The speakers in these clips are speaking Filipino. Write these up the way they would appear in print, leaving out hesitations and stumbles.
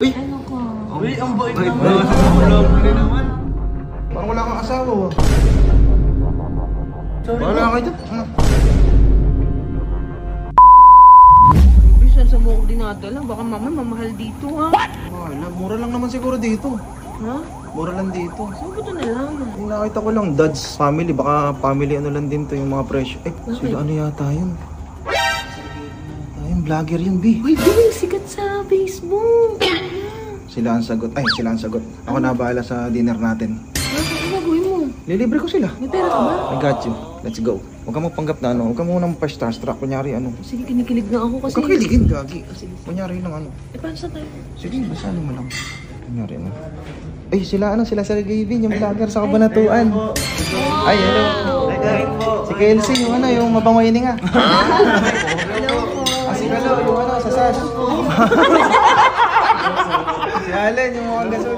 Uy! Ano ko? Uy, ang bait naman. Parang wala kang asawa. Wala kayo dyan. Bisan sa mo ko dinadala. Baka mama mamahal dito ha. Wala, mura lang naman siguro dito. Ha? Mura lang dito. Saan ba ito na lang? Yung nakita ko lang, Dodge family. Baka family ano lang din to yung mga presyo. Eh, sila ano yata yun? Yung vlogger yun, B. Uy, bilang sikat sa Facebook. Sila ang sagot. Ay, sila ang sagot. Ako na bahala sa dinner natin. Ano gagawin mo? Lilibre ko sila. May pera ka ba? I got you. Let's go. Huwag ka mapanggap na ano. Huwag ka munang pa-starstruck. Kunyari ano. Sige, kinikilig na ako kasi. Huwag ka kiligin, gagi. Kunyari lang ano. Eh, paano sa tayo? Sige, basali mo lang. Kunyari ano. Ay, sila ano, sila Sergey Vin, yung vlogger sa Kabanatuan. Ay, hello. Si Kelsey, yung ano, yung mabangoy nga. Hello po. Si Kalo, yung ano, sa SAS. Si Allen, yung mukhang gasol.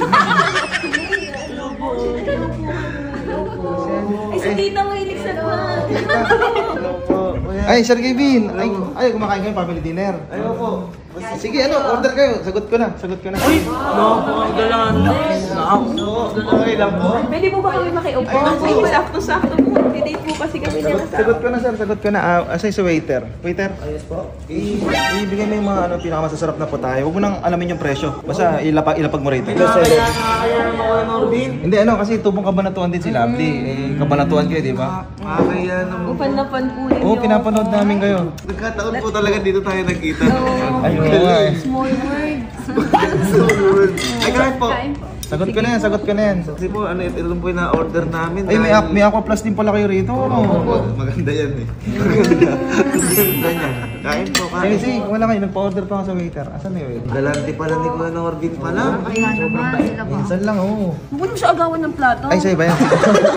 Ay, si Tita mahilig sa naman. Ay, Sergey Vin. Ay, kumakain kayo family dinner. Ayaw po. Sige, ano, order kayo. Sagot ko na. Uy! Dalaan. Okay lang po. Pwede po ba kami makiupo? Ay, sakto-sakto po. Didate po kasi kami niya. Sagot ko na, sir. Sagot ko na. Asay sa waiter. Waiter. Ayos po. Ibigay mo yung mga ano, pinakamasasarap na po tayo. Huwag mo nang alamin yung presyo. Basta ilapag mo rito. Kaya naman ako Norbin. Hindi, ano, kasi tubong Kabanatuan din si Lovely. Eh, Kabanatuan kayo, di ba? Kaya naman. Upan na pan po ninyo. Oo, pinapanood namin kayo. Nagkataon po talaga dito tayo nagkita. Ayun nga eh. Small words. Ay, kahit po. Sagot ko na yan. Kasi po, ano, ito po yung na-order namin. Ay, may Aqua Plus din pala kayo rito. Ano? Maganda yan eh. Maganda yan. Kain po, kain. Kasi wala kayo, nagpa-order pa ako sa waiter. Asan na yun? Galante pala ni Kuya Norbin pala. Kaya naman sila ba? Minsan lang, oo. Huwag mo siya agawan ng plato. Ay, sa'yo ba yan?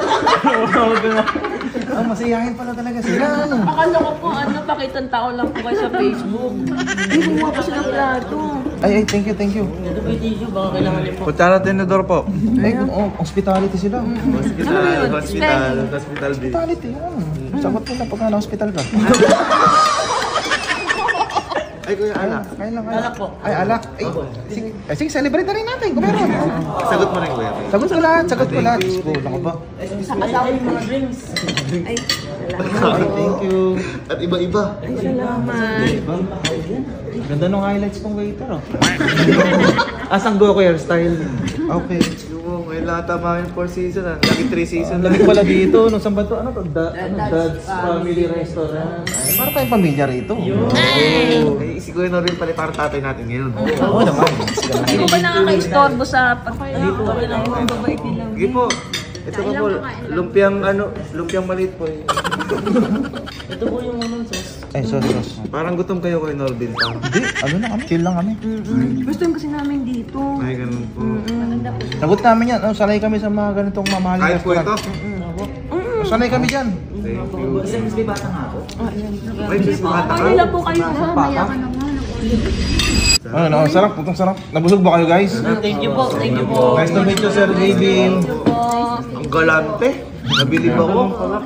Ang masiyahin pala talaga sila. Akala ko po, pakitang tao lang po kayo sa Facebook. Hindi kumuha pa siya ng plato. Ay, thank you. Ito po yung tissue, baka kailangan niyo po. Kutsara tinidor po. Ay, hospitality sila. Hospital bill. Hospitality, yan. Sagot mo na pagka na-hospital ka. Ay, Kuya, alak. Kain lang. Alak po. Ay, alak. Ay, sige, celebrate na rin natin. Kung meron. Sagot mo rin, Kuya. Sagot ko lahat. Isko lang ka ba? Sa kasama yung mga drinks. Ay, salamat. Ay, thank you. At iba-iba. Ay, salamat. Ganda nung highlights kong waiter, oh. Asang Goku hairstyle. Okay. Yung ngayon lahat tama yung 4 season ah. Lagi 3 season. Lamig pala dito. Nung saan ba ito? Ano to? Dad's Family Restaurant. Ay, para tayong pamilya rito. Ay, si Kuya Norbin pala parang tatay natin ngayon. Oo naman. Hindi mo ba nakaka-istorbo sa pagkain? Ang babait nila. Sige po. Ito po po, lumpiang maliit po eh. Ito po yung anong sauce. Ay, sauce. Parang gutom kayo Kuya Norbin pa. Hindi, ano na kami. Chill lang kami. First time kasi namin dito. Ay, ganun po. Sagot namin yan. Sanay kami sa mga ganitong mamahaling Kahit po ito. restaurant. Sanay kami dyan. Thank you. Ay, bata ka? nila po kayo ha. Maya ka naman. Ano, sarap. Putang sarap. Nabusog ba kayo, guys? Thank you po. Thank you po. Nice to meet you, Sir David. Ang galante. Nabilib ako.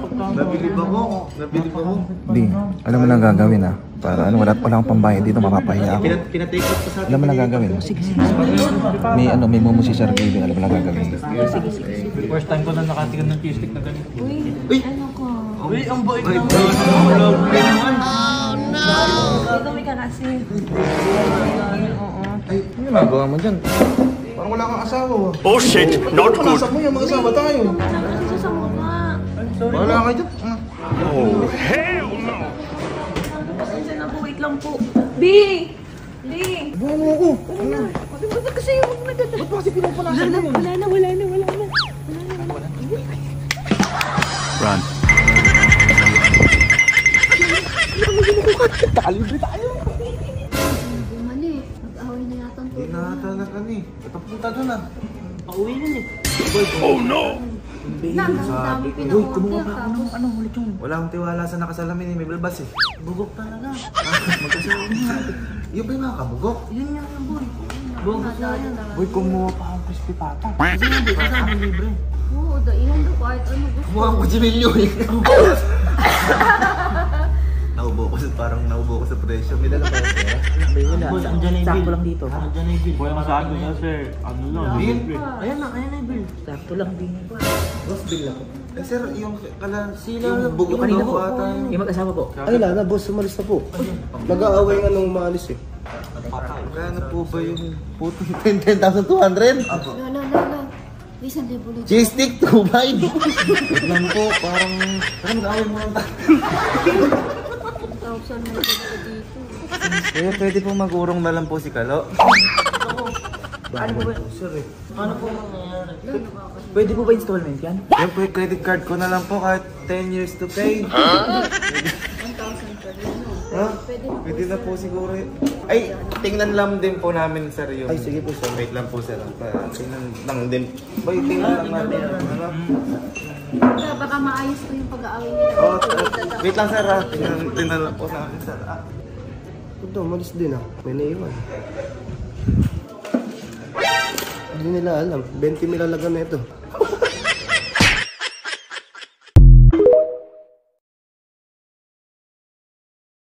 Di, alam mo lang gagawin ah. Para ano, wala akong pambayad dito, mapapahiya ako. Pinatake up ko sa Alam mo lang gagawin. May momo si Sir David, alam mo lang gagawin. First time ko na nakatigan ng cheese stick na ganito. Uy, ano ko? Uy, ang bait naman. Dito may kakasi. Ay, ano nagawa mo dyan? Parang wala kang asawa. Oh shit, not good. Pasok mo yan, mag-asawa tayo. Kasi sa mukha. Wala kayo dyan. Oh, hell no. Pasensya na po, wait lang po. B! B! Buwan mo ako. Ba't kasi yung nagdadala? Ba't ba kasi pinupunasan mo? Wala na. Run. Kalibre tayo. Mali, nag-away na yata ang Hindi na talaga ni. Punta doon ah. Pauwi na eh. Oh no. na, ang dami pina-order. Tapos, Wala akong tiwala sa nakasalamin eh. May balbas eh. Bugok talaga. Magkasama nga. Yung ba yung mga kabugok? Yun nga yung boy. Bugok na yan. Boy, kumuha pa akong crispy pata. Kasi hindi ka sabi libre. oo, dailan do kahit ano gusto. Kumuha ko 8 milyon eh. parang naubo ko sa presyo. May dala ba yung pera? Boss, andyan na yung bill. Sakto lang dito. Andyan na yung bill. Kuya masabi ko na sir. Ano lang, Bill? Ayan na yung bill. Sakto lang din. Boss, bill na po. Eh sir, yung Sila, yung bugok yung kanina na po. po ata. Yung mag-asawa po. Ay, wala na, boss. Umalis na po. Nag-aaway nga nung maalis eh. Magkano po ba yung putong 10,200? Wala. 1,000 ulit. Cheese stick, 2 bite. Wait lang po, parang nag-away mo lang tayo. 1,000 na dito. Kaya pwede po mag-urong na lang po si Kalo. Ano po ba? Sir eh. Ano po mangyayari? Pwede po ba installment yan? Yan po yung credit card ko na lang po kahit 10 years to pay. 1,000 per ano. Ha? Pwede na po siguro. Ay, tingnan lang din po namin sir yung... Ay, sige po, sir. Wait lang po sir. Tingnan lang din. Bay, tingnan lang natin. Ano? Baka maayos ko yung pag-aaway nila. Oh, wait lang sir ha. Tingnan lang po namin sir. Ito, umalis din ah. May naiwan. Hindi nila alam. 20 mil alaga na ito.